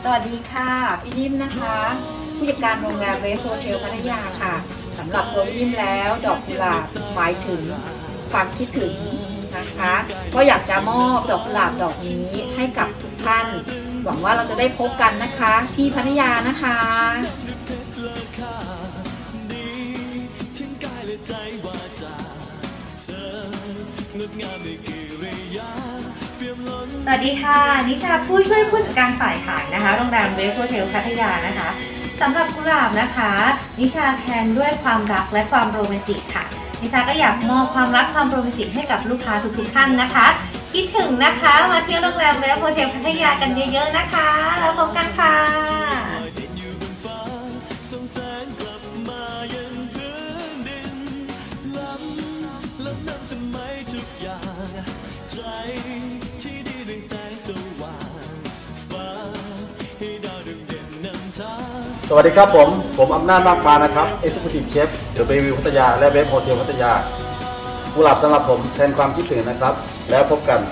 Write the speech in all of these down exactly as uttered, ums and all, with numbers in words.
สวัสดีค่ะพี่นิ่มนะคะผู้จัดการโรงแรมเวสโฮเทลพัทยาค่ะสำหรับตัวพี่นิ่มแล้วดอกกุหลาบหมายถึงความคิดถึงนะคะก็อยากจะมอบดอกกุหลาบดอกนี้ให้กับทุกท่านหวังว่าเราจะได้พบกันนะคะที่พัทยานะคะสวัสดีค่ะนิชาผู้ช่วยผู้จัดการฝ่ายขายนะคะโรงแรมเวสโฮเทลพัทยานะคะสำหรับกุหลาบนะคะนิชาแทนด้วยความรักและความโรแมนติกค่ะนิชาก็อยากมอบความรักความโรแมนติกให้กับลูกค้าทุกๆท่านนะคะคิดถึงนะคะมาเที่ยวโรงแรมเวสโฮเทลพัทยากันเยอะๆนะคะแล้วพบกันค่ะสวัสดีครับผม ผมอำนาจมากมานะครับ Executive Chef เดอะเบวิวพัทยาและเวฟโฮเทลพัทยากุหลาบสำหรับผมแทนความคิดถึงนะครับแล้วพบกัน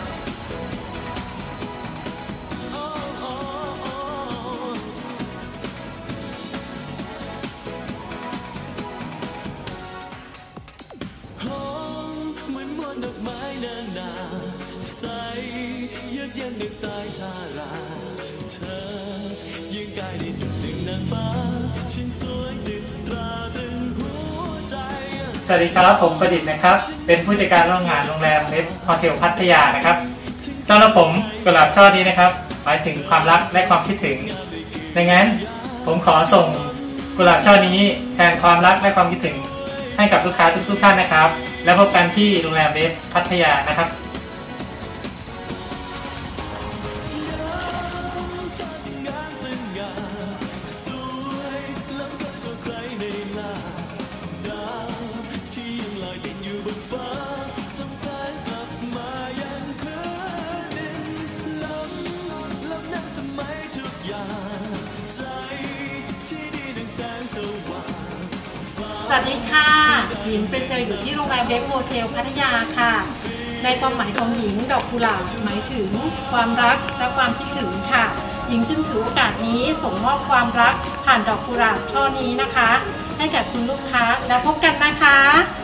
สวัสดีครับผมประดิษฐ์นะครับเป็นผู้จัดการโรงงานโรงแรมเวสโฮเทลพัทยานะครับสำหรับผมกุหลาบช่อนี้นะครับหมายถึงความรักและความคิดถึงดังนั้นผมขอส่งกุหลาบช่อนี้แทนความรักและความคิดถึงให้กับลูกค้าทุกๆท่านนะครับแล้วพบกันที่โรงแรมเวสพัทยานะครับสวัสดีค่ะหญิงเป็นเซลล์อยู่ที่โรงแรมเวสโฮเทลพัทยาค่ะในความหมายของหญิงดอกกุหลาบหมายถึงความรักและความคิดถึงค่ะหญิงจึงถือโอกาสนี้ส่งมอบความรักผ่านดอกกุหลาบช่อนี้นะคะให้กับคุณลูกค้าแล้วพบกันนะคะ